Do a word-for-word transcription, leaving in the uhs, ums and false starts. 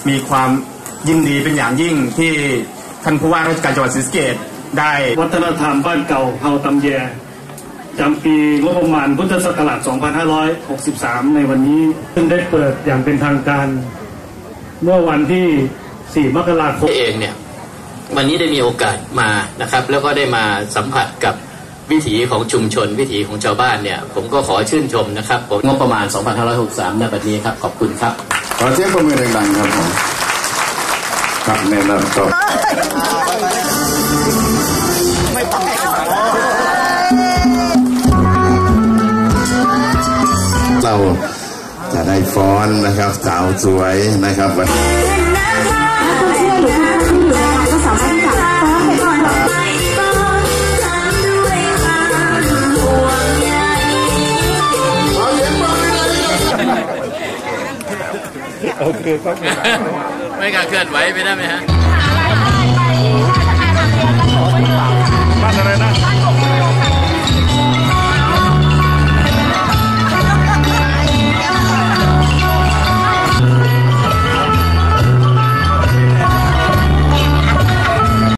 มีความยินดีเป็นอย่างยิ่งที่ท่านผู้ว่าราชการจังหวัดศรีสะเกษได้วัฒนธรรมบ้านเก่าเฮาตำแยจำปีงบประมาณพุทธศักราช สองพันห้าร้อยหกสิบสาม ในวันนี้ซึ่งได้เปิดอย่างเป็นทางการเมื่อวันที่ สี่ มกราคมเองเนี่ยวันนี้ได้มีโอกาสมานะครับแล้วก็ได้มาสัมผัสกับวิถีของชุมชนวิถีของชาวบ้านเนี่ยผมก็ขอชื่นชมนะครับงบประมาณ สองพันห้าร้อยหกสิบสาม ในบัดนี้ครับขอบคุณครับขอเสียงปรบมือดังๆครับผมครับในลำต่อเราจะได้ฟ้อนนะครับสาวสวยนะครับวันโอเคครับไม่การเคลื่อนไหวไปได้ไหมฮะ